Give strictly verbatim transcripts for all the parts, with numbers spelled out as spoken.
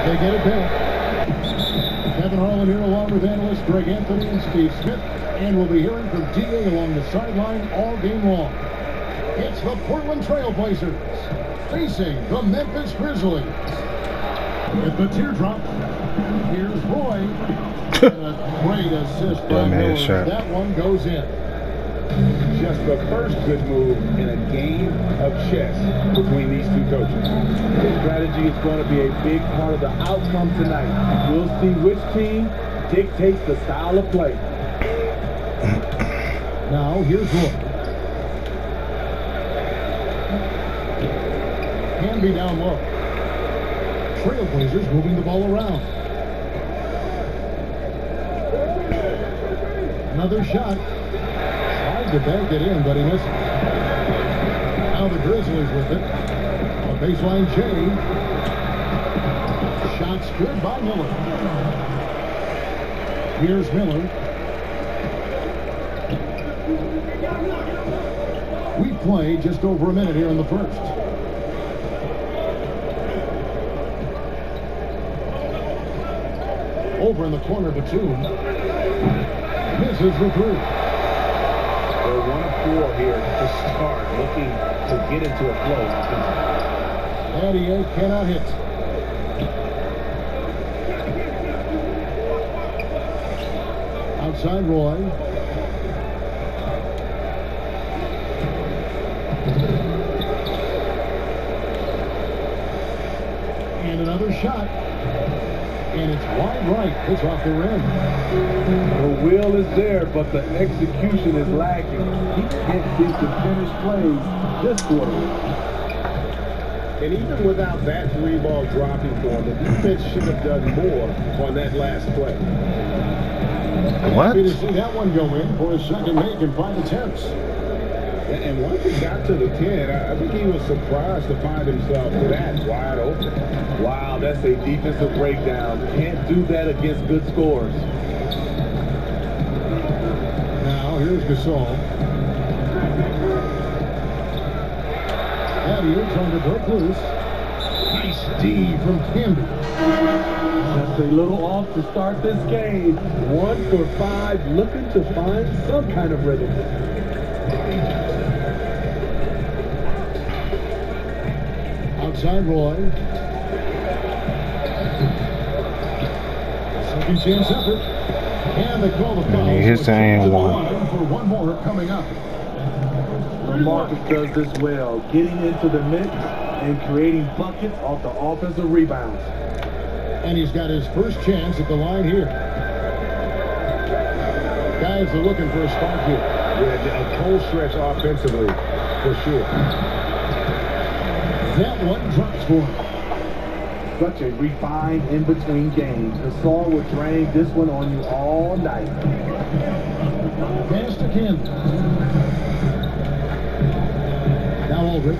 They get it back. Kevin Harlan here along with analysts Greg Anthony and Steve Smith. And we'll be hearing from D A along the sideline all game long. It's the Portland Trailblazers facing the Memphis Grizzlies. With the teardrop, here's Roy. And a great assist by Miller. That one goes in. Just the first good move in a game of chess between these two coaches. The strategy is going to be a big part of the outcome tonight. We'll see which team dictates the style of play. Now, here's Roy. Hamby down low. Trailblazers moving the ball around. Another shot. Tried to bank it in, but he misses. Now the Grizzlies with it. A baseline J. Shots good by Miller. Here's Miller. We play just over a minute here in the first. Over in the corner, Batum. Misses the three. They're one of four here to start, looking to get into a flow. Adier cannot hit. Outside Roy. And another shot. And it's wide right. It's off the rim. The will is there, but the execution is lacking. He can't seem to finish plays this quarter. And even without that three ball dropping for him, the defense should have done more on that last play. What? Happy to see that one go in for his second make in five attempts. And once he got to the ten, I think he was surprised to find himself that wide open. Wow, that's a defensive breakdown. Can't do that against good scores. Now, here's Gasol. Adier trying to break loose. Nice D from Camby. Just a little off to start this game. One for five, looking to find some kind of rhythm. Outside Roy. Second chance effort. And they call the foul. Here's the and one. For one more coming up. Marcus does this well, getting into the mix and creating buckets off the offensive rebounds. And he's got his first chance at the line here. Guys are looking for a spark here. Yeah, a cold stretch offensively, for sure. That one drops for him. Such a refined in-between game. Gasol will drain this one on you all night. Pass to Camden. Now Aldridge.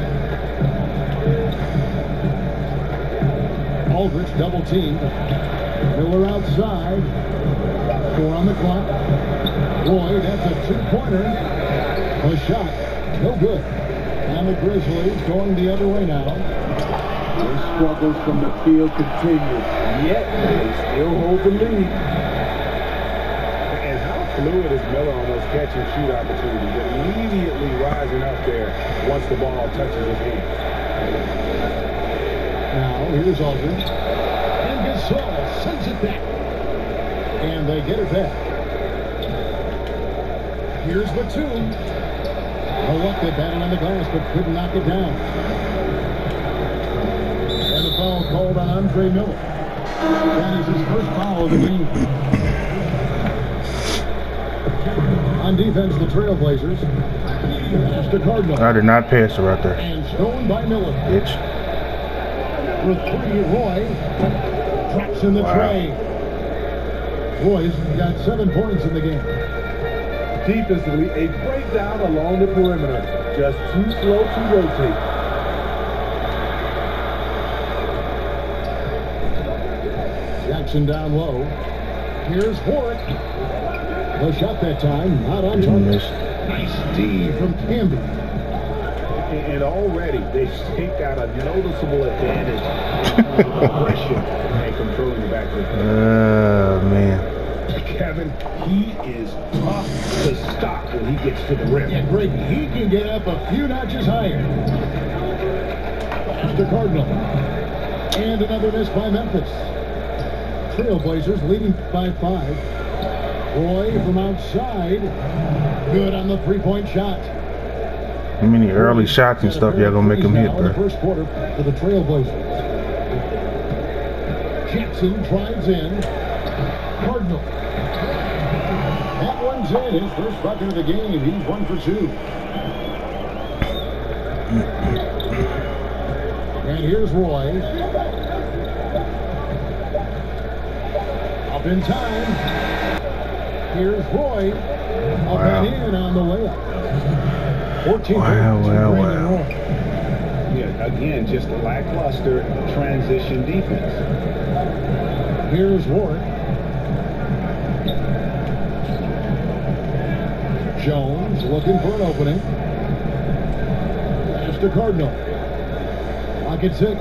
Aldridge double teamed. Miller outside. Four on the clock. Roy, that's a two-pointer. A shot. No good. And the Grizzlies going the other way now. Their struggles from the field continue, yet they still hold the lead. And how fluid is Miller on those catch and shoot opportunities? Immediately rising up there once the ball touches his hand. Now here's Aldridge. And Gasol sends it back. And they get it back. Here's Batum. Oh, look, they batted on the glass, but couldn't knock it down. And the foul called on Andre Miller. That is his first foul of the game. On defense, the Trailblazers. Pass to Cardinal. I did not pass it right there. And stolen by Miller. Bitch. With three, Roy drops in the Wow. tray. Roy's got seven points in the game. Defensively, a breakdown along the perimeter. Just too slow to rotate. Jackson down low. Here's Warwick. No shot that time. Not on target. Nice D from Camby. And already they've got a noticeable advantage in aggression and controlling the backcourt. Oh, man. Kevin, he is tough to stop when he gets to the rim. Yeah, Greg, he can get up a few notches higher. The Cardinal. And another miss by Memphis. Trailblazers leading by five. Roy from outside. Good on the three-point shot. How many early shots and stuff y'all gonna make him hit, In the bro? first quarter for the Trailblazers. Jackson drives in. Cardinal. That one's in. His first bucket of the game. He's one for two. And here's Roy. Up in time. Here's Roy. Up Wow. and in on the layup. fourteen Wow, points. wow, Brandon wow. Roy. Yeah, again, just lackluster transition defense. Here's Ward. Jones looking for an opening. Pass to Cardinal. Pocket six.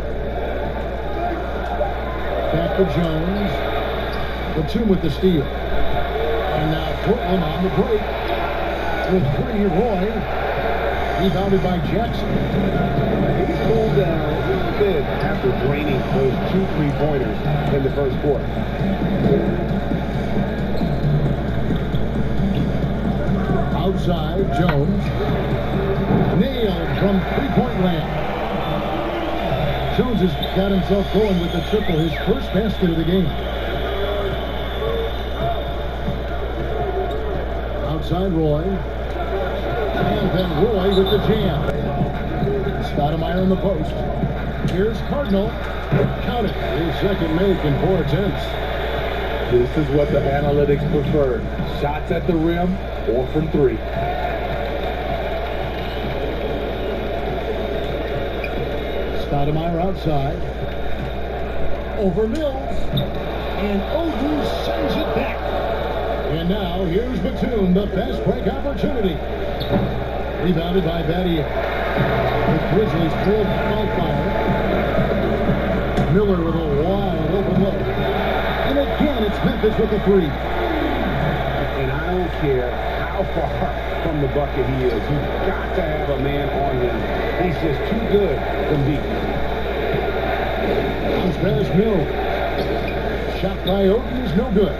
Back to Jones. Batum with the steal. And now Portland on the break. With three, Roy. Rebounded by Jackson. He pulled down a little bit after draining those two three-pointers in the first quarter. Outside, Jones. Nailed from three-point land. Jones has got himself going with the triple, his first basket of the game. Outside Roy. And then Roy with the jam. Stoudemire in the post. Here's Cardinal. Count it. His second make in four attempts. This is what the analytics prefer. Shots at the rim, or from three. Stoudemire outside. Over Mills. And Odu sends it back. And now here's Batum, the fast break opportunity. Rebounded by Battier. The Grizzlies pulled by fire. Miller with a wide open look. And again, it's Memphis with a three. And I don't care how far from the bucket he is. You've got to have a man on him. He's just too good to beat. Comes Paris Mills. Shot by Oden is no good.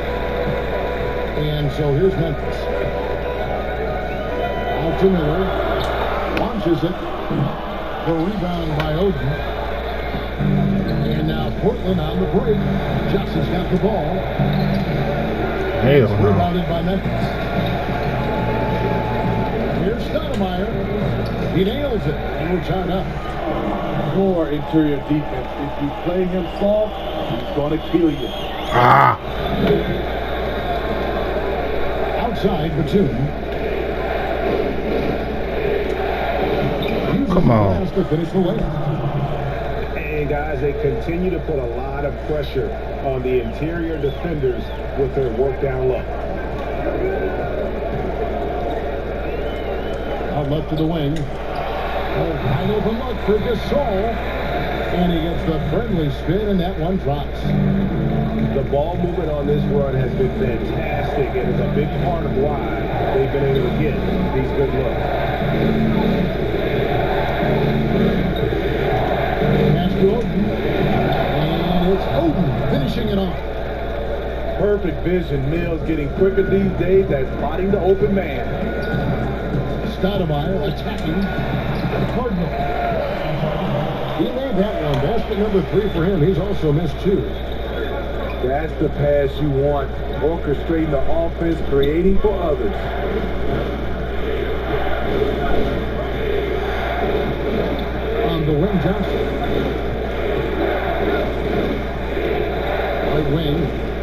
And so here's Memphis. Out to Miller. Launches it. The rebound by Oden. And now Portland on the break. Johnson's got the ball. Hell no. Rebounded by Memphis. Here's Stoudemire. He nails it. And we're tied up. More interior defense. If you play him soft, he's going to kill you. Ah. Outside Batum. Come on. To finish the layup. And guys, they continue to put a lot of pressure on the interior defenders with their work down low. Out left to the wing. A wide open look for Gasol. And he gets the friendly spin, and that one drops. The ball movement on this run has been fantastic and is a big part of why they've been able to get these good looks. Pass to Oden. And it's Oden finishing it off. Perfect vision. Mills getting quicker these days at spotting the open man. Stoudemire attacking Cardinal. He made that one. Basket number three for him. He's also missed two. That's the pass you want. Orchestrating the offense, creating for others. On the wing, Johnson. Right wing.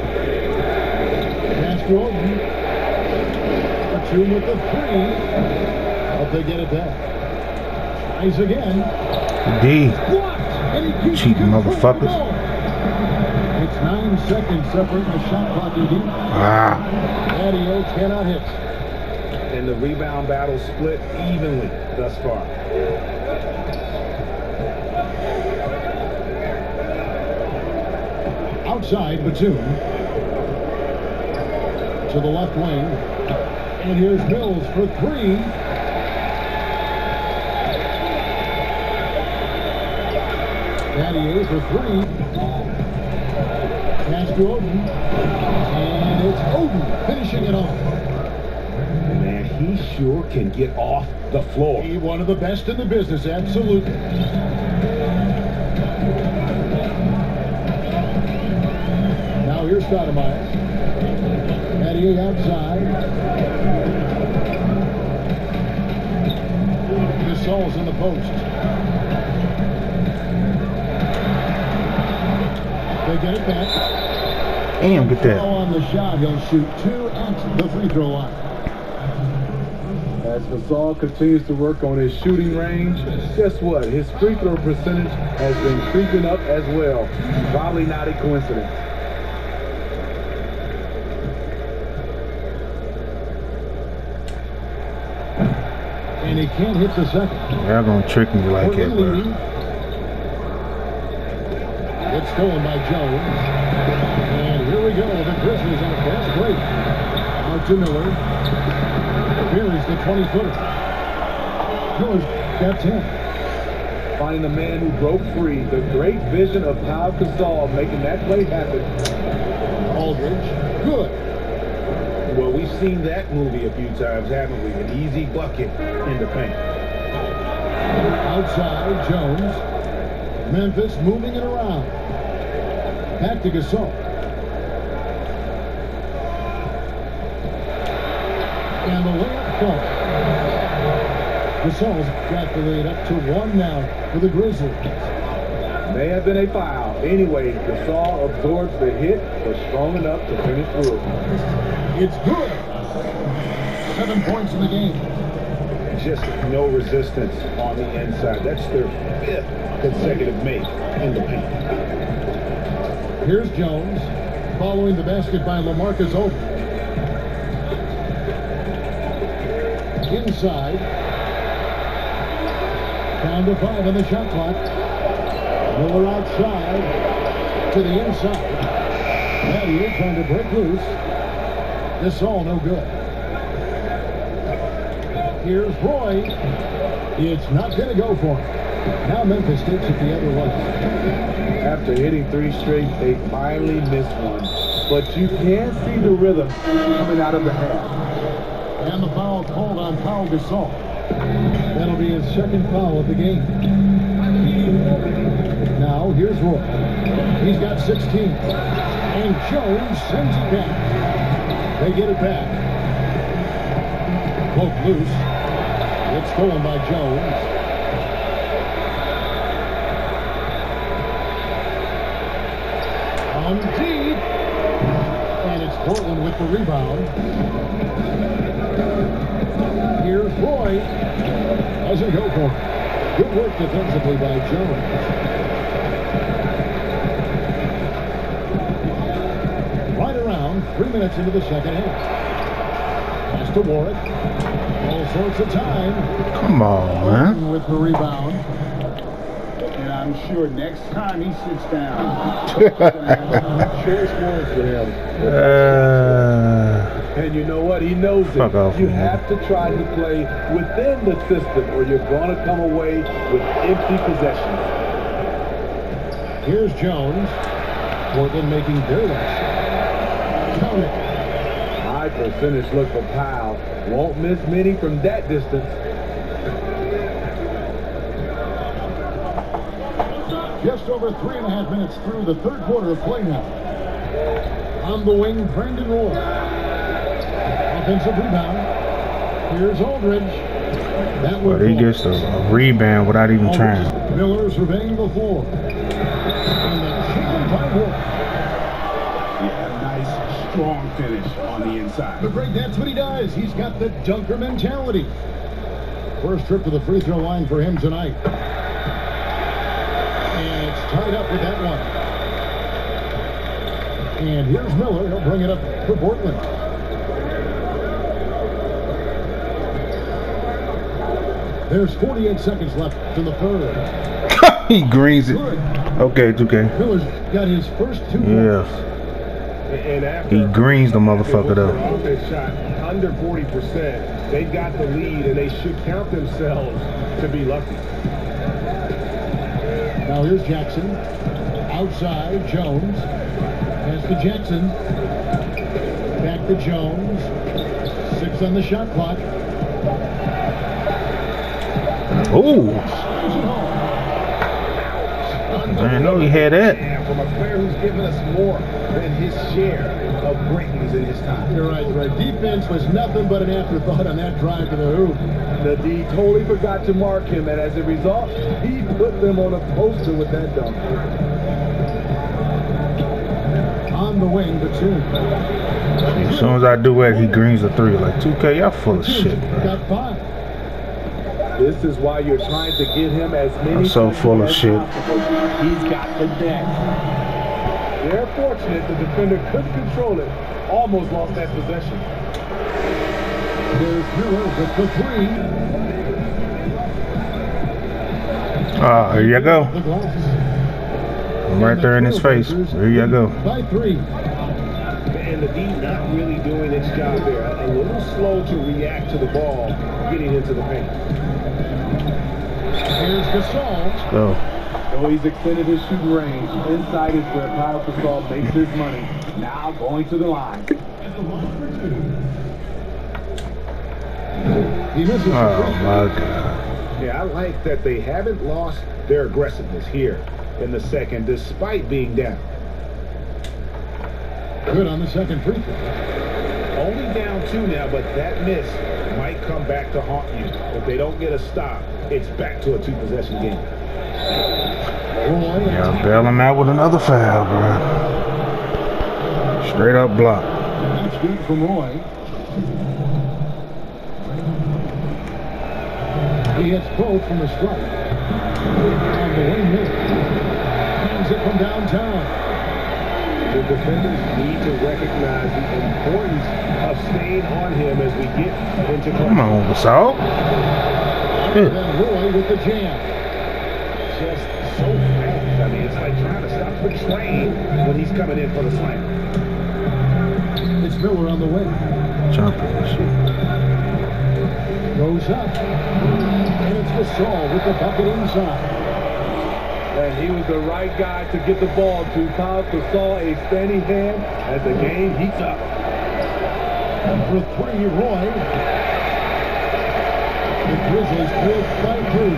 Pass to Oden. Batum with the three. Hope they get it back. Tries again. D. Blocked. And he keeps Cheating control of the motherfuckers. ball. It's nine seconds separating the shot clock and deep. Ah. Adio cannot hit. and the rebound battle split evenly thus far. Outside, Batum. To the left wing. And here's Mills for three. Battier for three. Pass to Oden. And it's Oden finishing it off. Man, he sure can get off the floor. He one of the best in the business, absolutely. Now here's Stoudemire. Battier outside. Gasol's in the post. They get it back. Damn, get that. On the shot, he'll shoot two at the free throw line. As Gasol continues to work on his shooting range, guess what? His free throw percentage has been creeping up as well. Probably not a coincidence. And he can't hit the second. Y'all gonna trick me like that, bro. It's stolen by Jones. And here we go. The Grizzlies on a fast break. Out to Miller. Buries the twenty-footer. Miller's got ten. Finding the man who broke free. The great vision of Pau Gasol making that play happen. Aldridge. Good. Well, we've seen that movie a few times, haven't we? An easy bucket in the paint. Outside, Jones. Memphis moving it around. Back to Gasol. And the layup falls. Gasol's got the lead up to one now for the Grizzlies. May have been a foul. Anyway, Gasol absorbs the hit, but strong enough to finish through. It's good. Seven points in the game. Just no resistance on the inside. That's their fifth consecutive make in the paint. Here's Jones following the basket by LaMarcus Aldridge. Inside. Down to five on the shot clock. Miller outside to the inside. Battier trying to break loose. This all no good. Here's Roy. It's not going to go for him. Now Memphis takes it the other way. After hitting three straight, they finally missed one. But you can see the rhythm coming out of the half. And the foul called on Pau Gasol. That'll be his second foul of the game. Now here's Roy. He's got sixteen. And Jones sends it back. They get it back. Poke loose. It's stolen by Jones. On deep. And it's Portland with the rebound. Here's Roy. Doesn't go for it. Good work defensively by Jones. Right around three minutes into the second half. Pass to Warwick. All sorts of time. Come on, man. With the rebound. And I'm sure next time he sits down, Choice words for him. Uh, And you know what? He knows it. Fuck off, you man. have to try to play within the system or you're going to come away with empty possessions. Here's Jones. Portland making their last shot. Count it. High percentage look for Powell. Won't miss many from that distance. Just over three and a half minutes through the third quarter of play now. On the wing, Brandon Roy. Offensive rebound. Here's Aldridge. That but he gets a, a rebound without even trying. Miller surveying the floor. And the chicken by Roy. yeah, nice, strong finish on the inside. But Greg, that's what he does. He's got the dunker mentality. First trip to the free throw line for him tonight. And it's tied up with that one. And here's Miller. He'll bring it up for Portland. There's forty-eight seconds left in the third. He greens it. Okay, two K. Miller's got his first two Yeah. And after He greens the motherfucker though. offense shot under forty percent, they got the lead and they should count themselves to be lucky. Now here's Jackson. Outside, Jones. Pass to Jackson. Back to Jones. Six on the shot clock. Ooh. I know he had that. From a player who's given us more than his share of breakings in his time. You're right, right. Defense was nothing but an afterthought on that drive to the hoop. The D totally forgot to mark him, and as a result, he put them on a poster with that dunk. On the wing, the two. As soon as I do that, he greens the three. Like two K, y'all full of shit, bro. Got five. This is why you're trying to get him as many. I'm so full of as shit. possible. He's got the net. They're fortunate the defender couldn't control it. Almost lost that possession. There's Miller with the three. Ah, here you go. The glass. I'm right there in his face. There you go. By three. And the D not really doing its job there. A little slow to react to the ball getting into the paint. Here's Gasol. Go. So he's extended his shooting range. Inside is where Pau Gasol makes his money. Now going to the line. He misses. Oh my God. Yeah, I like that they haven't lost their aggressiveness here in the second, despite being down. Good on the second free throw. Only down two now, but that miss might come back to haunt you. If they don't get a stop, it's back to a two-possession game. Roy. Y'all bail him out with another foul, bro. Straight up block. That's good from Roy. He hits both from the strike. On the wing, Miller. Hands it from downtown. The defenders need to recognize the importance of staying on him as we get into Come on, Gasol. And then Roy with the jam. just so fast. I mean, it's like trying to stop the train when he's coming in for the slam. It's Miller on the wing. Jumping and shit. Goes up. And it's Gasol with the bucket inside. And he was the right guy to get the ball to. Pau Gasol a steady hand as the game heats up. For three, Roy. The Grizzlies with by two.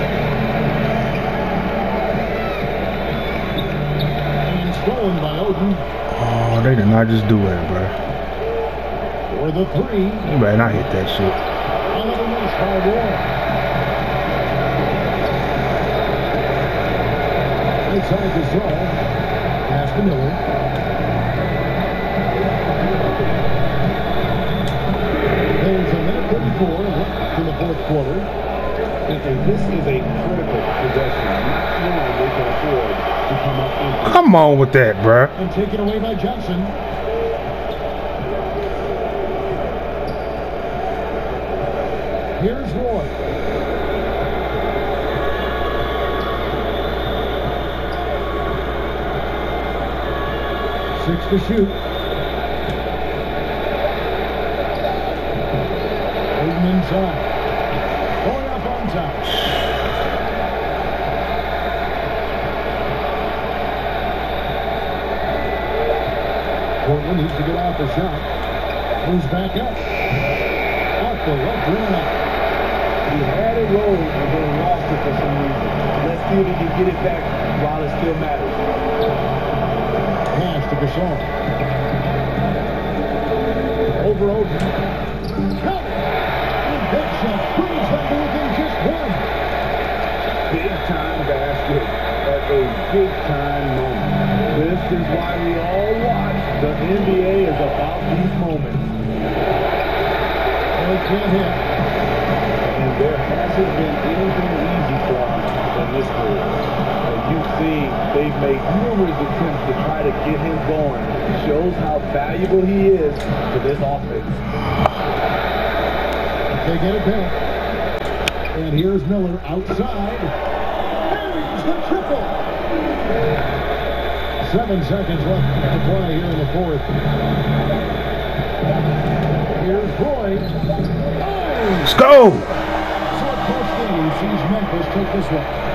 And stolen by Oden. Oh, they did not just do that, bro. For the three. You better not hit that shit. Another miss by Roy. Inside Gasol. Pass to Miller. There's a minute thirty-four left in the fourth quarter. And this is a critical possession, not one they can afford to come up empty. Come on with that, bro. And taken away by Johnson. Here's Roy. Six to shoot. Oden inside. Going up on top. Portland needs to get off the shot. Moves back up. Off the left rim. He had it rolling and then lost it for some reason. Let's see if he can get it back while it still matters. Pass to Gasol. Over Oden. Cut! And that shot brings them to within just one. Big time basket at a big time moment. This is why we all watch. The N B A is about these moments. They can't hit. And there hasn't been anything easy for him in this group. And you've seen they've made numerous attempts to try to get him going. Shows how valuable he is to this offense. They get it back. And here's Miller outside. Buries the triple. Seven seconds left to play here in the fourth. Here's Boyd. Oh! Let's go! Short post game sees Memphis take this one.